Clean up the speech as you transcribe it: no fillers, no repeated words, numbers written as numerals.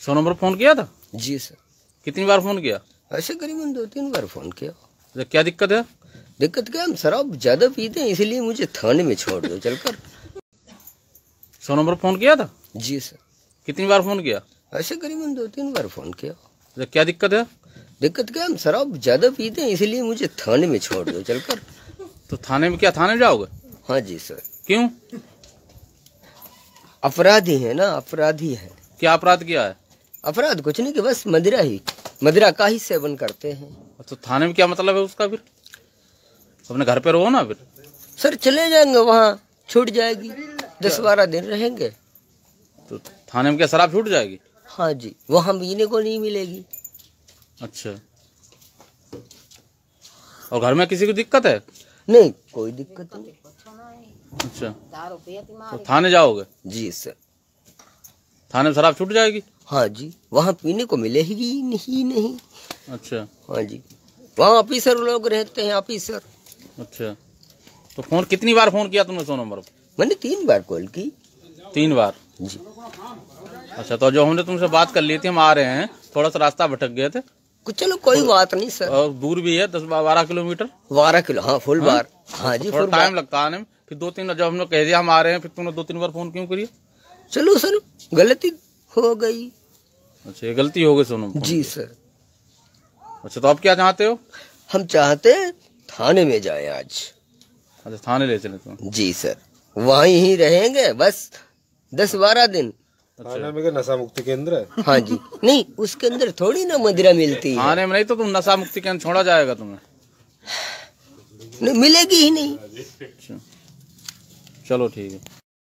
सोनू पर फोन किया था? जी सर। कितनी बार फोन किया? ऐसे करीबन 2-3 बार फोन किया। तो क्या दिक्कत है? दिक्कत क्या, हम शराब ज्यादा पीते हैं, इसलिए मुझे थाने में छोड़ दो चलकर। सोनू पर फोन किया था? जी सर। कितनी बार फोन किया? ऐसे करीबन 2-3 बार फोन किया। तो क्या दिक्कत है? दिक्कत क्या, हम शराब ज्यादा पीते हैं, इसलिए मुझे थाने में छोड़ दो चलकर। तो थाने में क्या, थाने जाओगे? हाँ जी सर। क्यों? अपराधी है ना, अपराधी है। क्या अपराध किया है? अपराध कुछ नहीं कि बस मदिरा का ही सेवन करते हैं। तो थाने में क्या मतलब है उसका? फिर अपने घर पे रहो ना। फिर सर चले जाएंगे, वहाँ छूट जाएगी, 10-12 दिन रहेंगे। तो थाने में क्या शराब छूट जाएगी? हाँ जी, वहाँ पीने को नहीं मिलेगी। अच्छा, और घर में किसी को दिक्कत है? नहीं, कोई दिक्कत नहीं। अच्छा, तो थाने जाओगे? जी सर। थाने में शराब छूट जाएगी? हाँ जी, वहाँ पीने को मिलेगी नहीं। अच्छा। हाँ जी, वहाँ ऑफिसर लोग रहते हैं, ऑफिसर। अच्छा, तो फोन कितनी बार फोन किया तुमने सोनू नंबर पर? मैंने 3 बार कॉल की। 3 बार? जी। अच्छा, तो जो हमने तुमसे बात कर ली थी, हम आ रहे हैं, थोड़ा सा रास्ता भटक गए थे। चलो कोई बात नहीं सर। और दूर भी है 10-12 किलोमीटर। 12 किलो, हाँ फुल बार। हाँ जी, थोड़ा टाइम लगता है आने में। फिर 2-3 जब हमने कह दिया हम आ रहे हैं, फिर तुमने 2-3 बार फोन क्यों करिए? चलो सर, गलती हो गई। अच्छा, ये गलती हो गई सोनू? जी सर। अच्छा, तो आप क्या चाहते हो? हम चाहते हैं थाने में जाए आज। अच्छा, थाने ले चले तुम? जी सर, वहीं ही रहेंगे बस 10-12 दिन। थाने में क्या नशा मुक्ति केंद्र है? हाँ जी, नहीं उसके अंदर थोड़ी ना मदिरा मिलती है। थाने में नहीं तो तुम नशा मुक्ति केंद्र छोड़ा जाएगा तुम्हें? नहीं मिलेगी ही नहीं। अच्छा, चलो ठीक है।